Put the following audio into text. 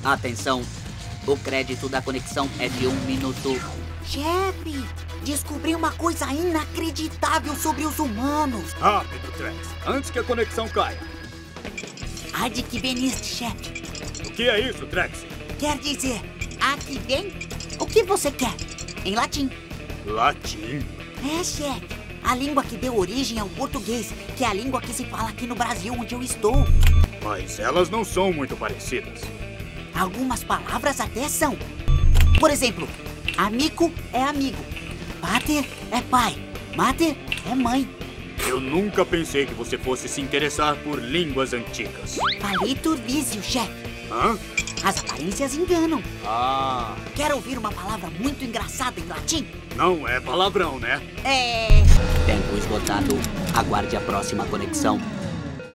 Atenção, o crédito da conexão é de 1 minuto. Chefe, descobri uma coisa inacreditável sobre os humanos. Rápido, Trex, antes que a conexão caia. Há de que beniste, chefe. O que é isso, Trex? Quer dizer, aqui vem? O que você quer? Em latim. Latim? É, chefe. A língua que deu origem ao português, que é a língua que se fala aqui no Brasil, onde eu estou. Mas elas não são muito parecidas. Algumas palavras até são. Por exemplo, amigo é amigo. Pater é pai. Mater é mãe. Eu nunca pensei que você fosse se interessar por línguas antigas. Palito lísio, chefe. Hã? As aparências enganam. Ah, Quer ouvir uma palavra muito engraçada em latim? não é palavrão, né? É... Tempo esgotado. Aguarde a próxima conexão.